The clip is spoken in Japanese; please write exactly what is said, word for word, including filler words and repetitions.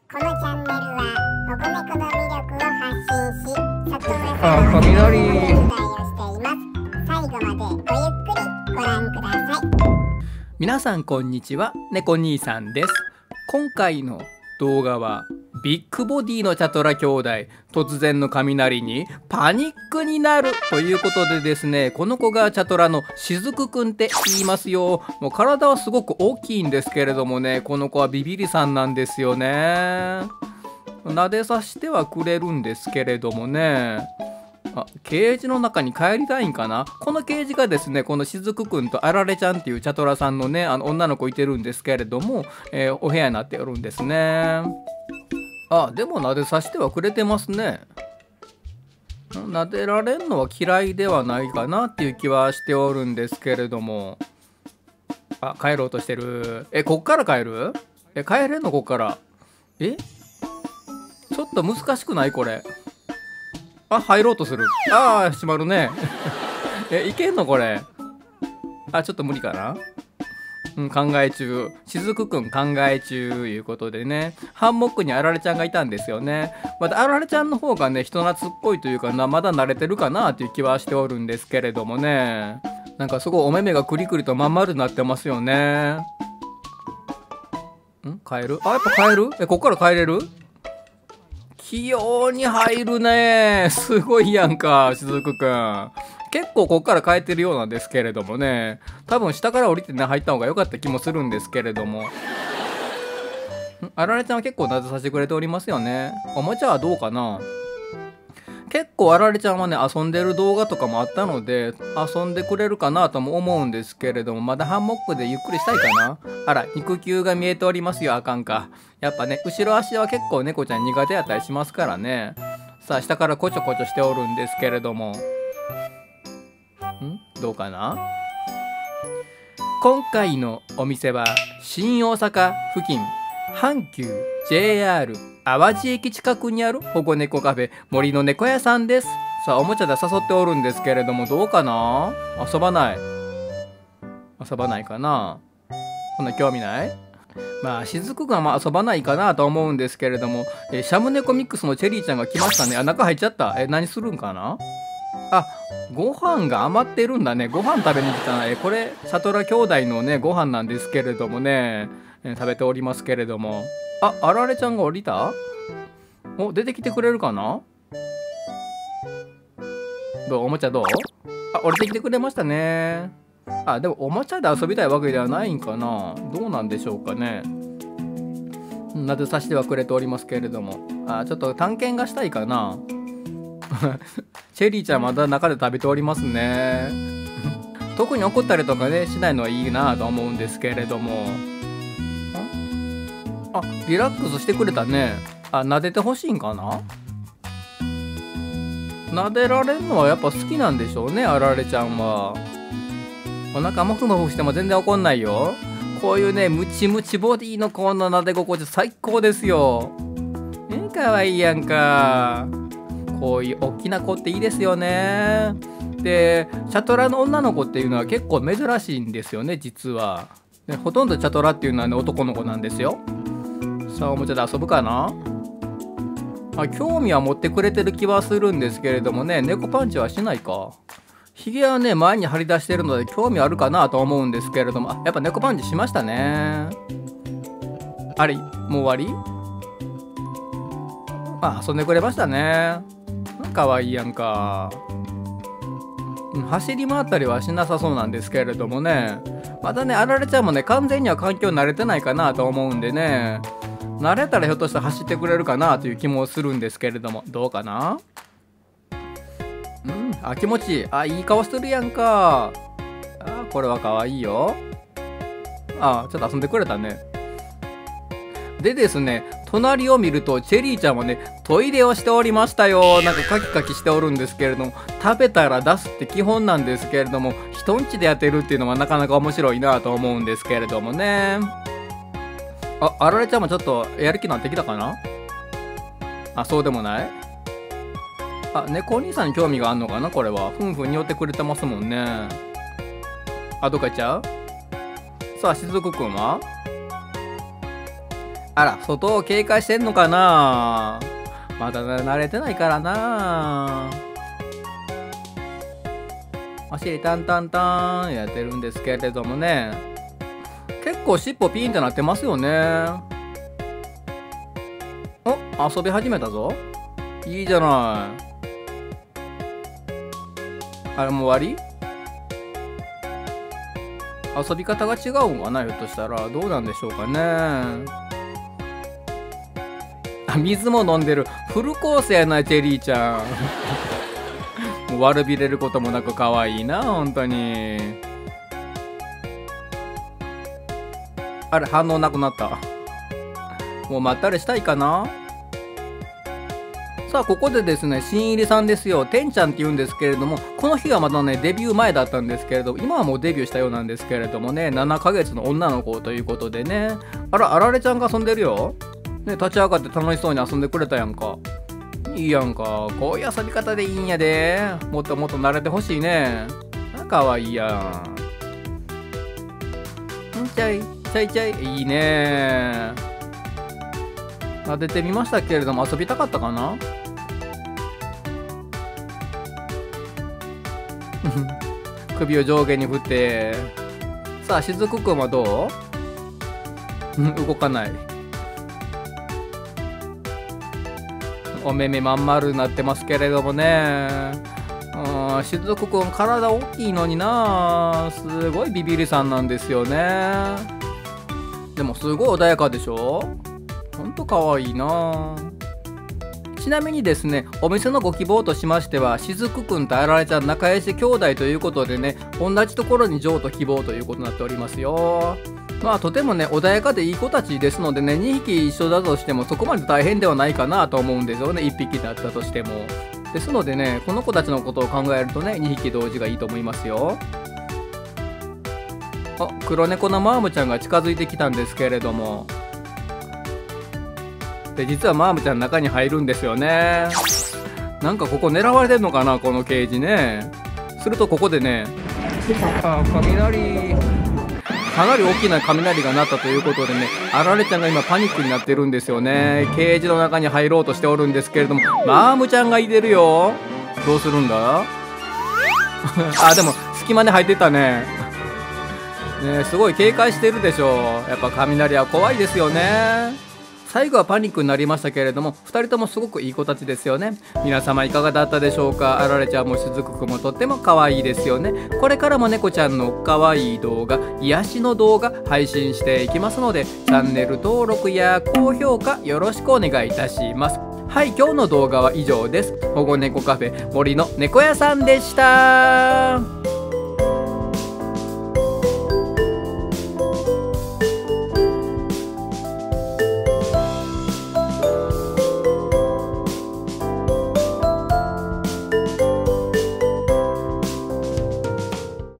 このチャンネルは保護猫の魅力を発信し、里親あ、 さんの雷。 お手伝いをしています。最後までごゆっくりご覧ください。 皆さんこんにちは、猫兄さんです。今回の動画はビッグボディのチャトラ兄弟、突然の雷にパニックになるということでですね、この子がチャトラのしずくくんって言いますよ。もう体はすごく大きいんですけれどもね、この子はビビリさんなんですよね。撫でさせてはくれるんですけれどもね、あ、ケージの中に帰りたいんかな。このケージがですね、このしずくくんとあられちゃんっていうチャトラさんのね、あの女の子いてるんですけれども、えーお部屋になっておるんですね。あ、でも撫でさせてはくれてますね。撫でられんのは嫌いではないかなっていう気はしておるんですけれども。あ、帰ろうとしてる。え、こっから帰る？え、帰れんのこっから。え？ちょっと難しくないこれ。あ、入ろうとする。ああ、閉まるね。え、いけんのこれ。あ、ちょっと無理かな。うん、考え中。しずくくん考え中いうことでね。ハンモックにあられちゃんがいたんですよね。またあられちゃんの方がね、人懐っこいというかな、まだ慣れてるかなっていう気はしておるんですけれどもね。なんかすごいお目目がクリクリとまん丸になってますよね。ん？帰る？あ、やっぱ帰る？え、こっから帰れる？器用に入るね。すごいやんか、しずくくん。結構こっから帰ってるようなんですけれどもね。多分下から降りてね、入った方が良かった気もするんですけれども。ん？あられちゃんは結構撫でさせてくれておりますよね。おもちゃはどうかな？結構あられちゃんはね、遊んでる動画とかもあったので、遊んでくれるかなとも思うんですけれども、まだハンモックでゆっくりしたいかな。あら、肉球が見えておりますよ。あかんか。やっぱね、後ろ足は結構猫ちゃん苦手やったりしますからね。さあ、下からこちょこちょしておるんですけれども。ん？どうかな？今回のお店は、新大阪付近、阪急 ジェイアール 淡路駅近くにある保護猫カフェ森の猫屋さんです。さあ、おもちゃで誘っておるんですけれども、どうかな？遊ばない。遊ばないかな？こんな興味ない？まあ、しずくがまあ遊ばないかなと思うんですけれども、えーシャムネコミックスのチェリーちゃんが来ましたね。あ、中入っちゃった。え、何するんかな？あ、ご飯が余ってるんだね。ご飯食べに来たな。え、これ、シャトラ兄弟のね、ご飯なんですけれどもね、え食べておりますけれども。あ、あられちゃんが降りた？お、出てきてくれるかな？どう？おもちゃどう？あ、降りてきてくれましたね。あ、でもおもちゃで遊びたいわけではないんかな。どうなんでしょうかね。なでさせてはくれておりますけれども。あ、ちょっと探検がしたいかな。チェリーちゃんまだ中で食べておりますね。特に怒ったりとかね、しないのはいいなと思うんですけれども。あ、リラックスしてくれたね。あ、撫でてほしいんかな。撫でられるのはやっぱ好きなんでしょうね、あられちゃんは。お腹もふもふしても全然怒んないよ。こういうね、ムチムチボディのこの撫で心地最高ですよ。え、かわいいやんか。こういう大きな子っていいですよね。で、チャトラの女の子っていうのは結構珍しいんですよね、実は。で、ほとんどチャトラっていうのはね、男の子なんですよ。さあ、おもちゃで遊ぶかな。あ、興味は持ってくれてる気はするんですけれどもね、猫パンチはしないか。ひげはね、前に張り出してるので興味あるかなと思うんですけれども、あ、やっぱ猫パンチしましたね。あれ、もう終わり？あ、遊んでくれましたね。かわいいやんか。走り回ったりはしなさそうなんですけれどもね。またね、あられちゃんもね、完全には環境慣れてないかなと思うんでね。慣れたらひょっとしたら走ってくれるかなという気もするんですけれども、どうかな？うん、あ、気持ちいい。あ、いい顔してるやんか。あ、これはかわいいよ。あ、ちょっと遊んでくれたね。でですね、隣を見るとチェリーちゃんはね、トイレをしておりましたよ。なんかカキカキしておるんですけれども、食べたら出すって基本なんですけれども、人んちでやってるっていうのはなかなか面白いなと思うんですけれどもね。あ、あられちゃんもちょっとやる気になってきたかな？あ、そうでもない？あ、猫お兄さんに興味があんのかなこれは。ふんふんに寄ってくれてますもんね。あ、どっか行っちゃう？さあ、しずくくんは？ あら、外を警戒してんのかな。まだ慣れてないからな。お尻タンタンタンやってるんですけれどもね、結構尻尾ピーンってなってますよね。お、遊び始めたぞ。いいじゃない。あれもう終わり？遊び方が違うんかな、ひょっとしたら。どうなんでしょうかね。あ、水も飲んでる。フルコースやな、チェリーちゃん。もう悪びれることもなく可愛いな、本当に。あれ、反応なくなった。もうまったりしたいかな。さあ、ここでですね、新入りさんですよ。てんちゃんって言うんですけれども、この日はまだね、デビュー前だったんですけれど、今はもうデビューしたようなんですけれどもね、ななかげつの女の子ということでね。あら、あられちゃんが遊んでるよ。ね、立ち上がって楽しそうに遊んでくれたやんか。いいやんか。こういう遊び方でいいんやで。もっともっと慣れてほしいね。あ、かわいいやん。んちゃい、ちゃいちゃい。いいね。撫でてみましたけれども、遊びたかったかな。首を上下に振って。さあ、しずくくんはどう？動かない。お目目まん丸になってますけれどもね。うん、しずくくん体大きいのにな。すごいビビりさんなんですよね。でもすごい穏やかでしょ。ほんとかわいいな。ちなみにですね、お店のご希望としましては、しずくくんとあられちゃん仲良し兄弟ということでね、同じところに譲渡希望ということになっておりますよ。まあとてもね、穏やかでいい子たちですのでね、にひき一緒だとしてもそこまで大変ではないかなと思うんですよね、いっぴきだったとしても。ですのでね、この子たちのことを考えるとね、にひき同時がいいと思いますよ。あ、黒猫のマームちゃんが近づいてきたんですけれども。で、実はマームちゃん中に入るんですよね。なんかここ狙われてんのかな、このケージね。するとここでね、あ、雷、かなり大きな雷が鳴ったということでね、あられちゃんが今パニックになってるんですよね。ケージの中に入ろうとしておるんですけれども、マームちゃんがいてるよ。どうするんだあ、でも隙間に入ってたね。ね、すごい警戒してるでしょ。やっぱ雷は怖いですよね。最後はパニックになりましたけれども、ふたりともすごくいい子たちですよね。皆様いかがだったでしょうか。あられちゃんもしずくくんもとっても可愛いですよね。これからも猫ちゃんの可愛い動画、癒しの動画配信していきますので、チャンネル登録や高評価よろしくお願いいたします。はい、今日の動画は以上です。保護猫カフェ森の猫屋さんでした。